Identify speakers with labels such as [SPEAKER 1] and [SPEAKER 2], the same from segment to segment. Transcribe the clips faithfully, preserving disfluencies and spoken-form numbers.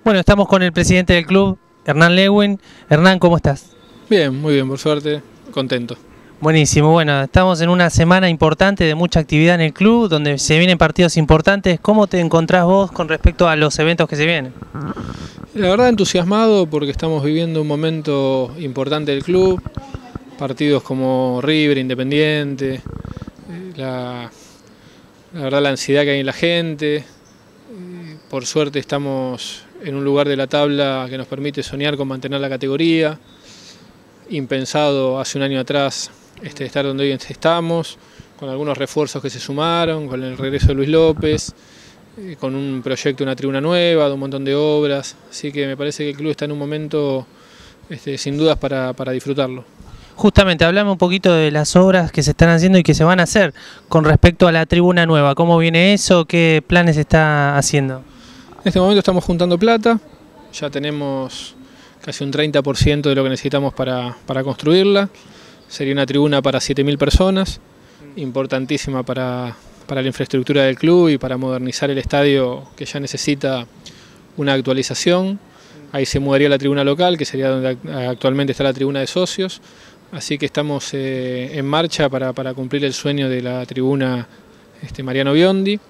[SPEAKER 1] Bueno, estamos con el presidente del club, Hernán Lewin. Hernán, ¿cómo estás?
[SPEAKER 2] Bien, muy bien, por suerte, contento.
[SPEAKER 1] Buenísimo, bueno, estamos en una semana importante de mucha actividad en el club, donde se vienen partidos importantes. ¿Cómo te encontrás vos con respecto a los eventos que se vienen?
[SPEAKER 2] La verdad entusiasmado porque estamos viviendo un momento importante del club, partidos como River, Independiente, la, la verdad la ansiedad que hay en la gente. Por suerte estamos en un lugar de la tabla que nos permite soñar con mantener la categoría. Impensado hace un año atrás este, estar donde hoy estamos, con algunos refuerzos que se sumaron, con el regreso de Luis López, eh, con un proyecto, una tribuna nueva, de un montón de obras. Así que me parece que el club está en un momento este, sin dudas para, para disfrutarlo.
[SPEAKER 1] Justamente, hablame un poquito de las obras que se están haciendo y que se van a hacer con respecto a la tribuna nueva. ¿Cómo viene eso? ¿Qué planes está haciendo?
[SPEAKER 2] En este momento estamos juntando plata, ya tenemos casi un treinta por ciento de lo que necesitamos para, para construirla. Sería una tribuna para siete mil personas, importantísima para, para la infraestructura del club y para modernizar el estadio, que ya necesita una actualización. Ahí se mudaría la tribuna local, que sería donde actualmente está la tribuna de socios. Así que estamos eh, en marcha para, para cumplir el sueño de la tribuna este, Mariano Biondi.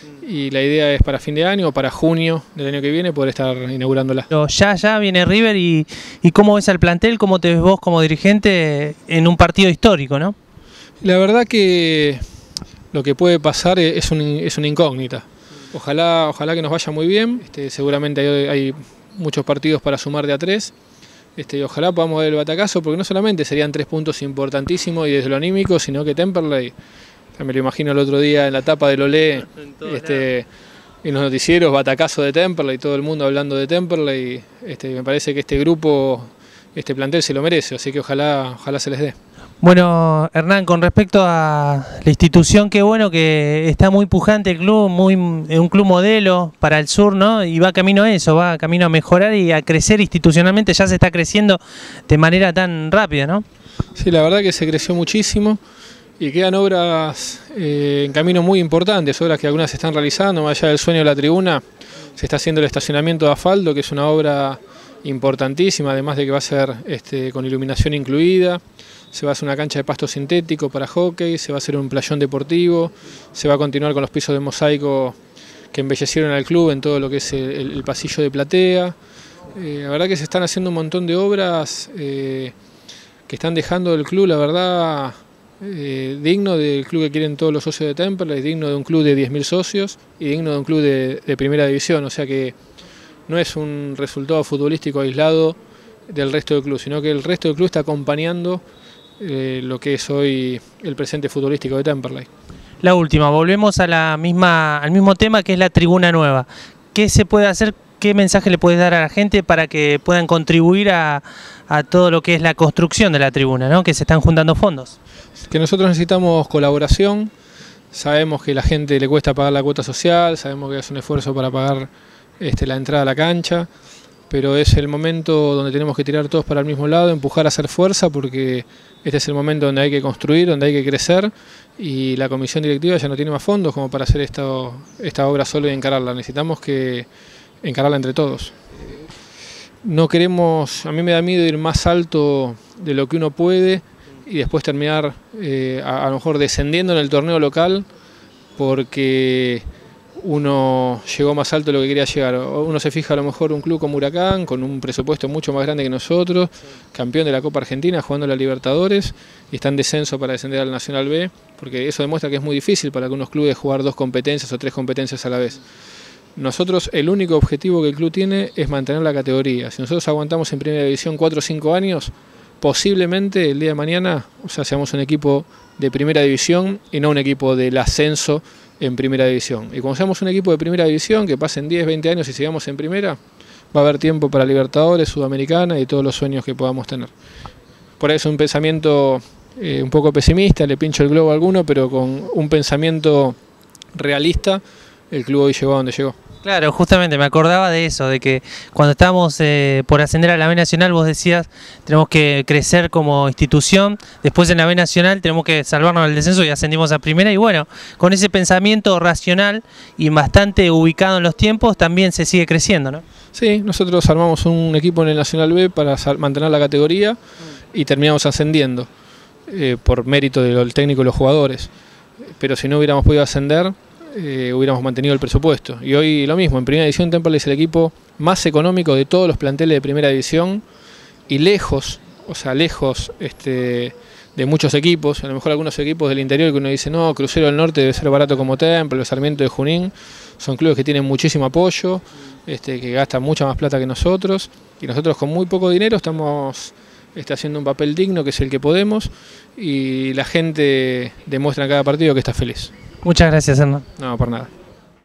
[SPEAKER 2] Y la idea es para fin de año o para junio del año que viene poder estar inaugurándola.
[SPEAKER 1] Pero ya, ya viene River y, y ¿cómo ves al plantel? ¿Cómo te ves vos como dirigente en un partido histórico, no?
[SPEAKER 2] La verdad que lo que puede pasar es, un, es una incógnita. Ojalá, ojalá que nos vaya muy bien. Este, seguramente hay, hay muchos partidos para sumar de a tres. Este, y ojalá podamos ver el batacazo, porque no solamente serían tres puntos importantísimos y desde lo anímico, sino que Temperley, me lo imagino el otro día en la tapa del Olé, este, en los noticieros, batacazo de Temperley, todo el mundo hablando de Temperley. Este, me parece que este grupo, este plantel se lo merece, así que ojalá, ojalá se les dé.
[SPEAKER 1] Bueno, Hernán, con respecto a la institución, qué bueno que está muy pujante el club, muy un club modelo para el sur, ¿no? Y va camino a eso, va camino a mejorar y a crecer institucionalmente, ya se está creciendo de manera tan rápida, ¿no?
[SPEAKER 2] Sí, la verdad que se creció muchísimo. Y quedan obras eh, en camino muy importantes, obras que algunas se están realizando, más allá del sueño de la tribuna, se está haciendo el estacionamiento de asfalto, que es una obra importantísima, además de que va a ser este, con iluminación incluida, se va a hacer una cancha de pasto sintético para hockey, se va a hacer un playón deportivo, se va a continuar con los pisos de mosaico que embellecieron al club en todo lo que es el, el pasillo de platea. Eh, la verdad que se están haciendo un montón de obras eh, que están dejando el club, la verdad, Eh, digno del club que quieren todos los socios de Temperley, digno de un club de diez mil socios y digno de un club de, de primera división, o sea que no es un resultado futbolístico aislado del resto del club, sino que el resto del club está acompañando eh, lo que es hoy el presente futbolístico de Temperley.
[SPEAKER 1] La última, volvemos a la misma, al mismo tema que es la tribuna nueva. ¿Qué se puede hacer? ¿Qué mensaje le puedes dar a la gente para que puedan contribuir a, a todo lo que es la construcción de la tribuna, ¿no? Que se están juntando fondos?
[SPEAKER 2] Que nosotros necesitamos colaboración, sabemos que a la gente le cuesta pagar la cuota social, sabemos que es un esfuerzo para pagar este, la entrada a la cancha, pero es el momento donde tenemos que tirar todos para el mismo lado, empujar a hacer fuerza, porque este es el momento donde hay que construir, donde hay que crecer, y la comisión directiva ya no tiene más fondos como para hacer esto, esta obra solo y encararla. Necesitamos que encararla entre todos. No queremos, a mí me da miedo ir más alto de lo que uno puede y después terminar eh, a, a lo mejor descendiendo en el torneo local porque uno llegó más alto de lo que quería llegar. Uno se fija a lo mejor un club como Huracán, con un presupuesto mucho más grande que nosotros, campeón de la Copa Argentina, jugando a la Libertadores, y está en descenso para descender al Nacional B, porque eso demuestra que es muy difícil para algunos clubes jugar dos competencias o tres competencias a la vez. Nosotros, el único objetivo que el club tiene es mantener la categoría. Si nosotros aguantamos en primera división cuatro o cinco años, posiblemente el día de mañana, o sea, seamos un equipo de primera división y no un equipo del ascenso en primera división. Y cuando seamos un equipo de primera división, que pasen diez, veinte años y sigamos en primera, va a haber tiempo para Libertadores, Sudamericana y todos los sueños que podamos tener. Por eso un pensamiento eh, un poco pesimista, le pincho el globo a alguno, pero con un pensamiento realista, el club hoy llegó a donde llegó.
[SPEAKER 1] Claro, justamente me acordaba de eso, de que cuando estábamos eh, por ascender a la B Nacional vos decías tenemos que crecer como institución, después en la B Nacional tenemos que salvarnos del descenso y ascendimos a primera y bueno, con ese pensamiento racional y bastante ubicado en los tiempos también se sigue creciendo, ¿no?
[SPEAKER 2] Sí, nosotros armamos un equipo en el Nacional B para mantener la categoría y terminamos ascendiendo eh, por mérito del técnico y los jugadores, pero si no hubiéramos podido ascender Eh, hubiéramos mantenido el presupuesto. Y hoy lo mismo, en primera división Temperley es el equipo más económico de todos los planteles de primera división y lejos, o sea, lejos este, de muchos equipos, a lo mejor algunos equipos del interior que uno dice, no, Crucero del Norte debe ser barato como Temperley, Sarmiento de Junín, son clubes que tienen muchísimo apoyo, este, que gastan mucha más plata que nosotros, y nosotros con muy poco dinero estamos este, haciendo un papel digno, que es el que podemos, y la gente demuestra en cada partido que está feliz.
[SPEAKER 1] Muchas gracias, Hernán.
[SPEAKER 2] No, por nada.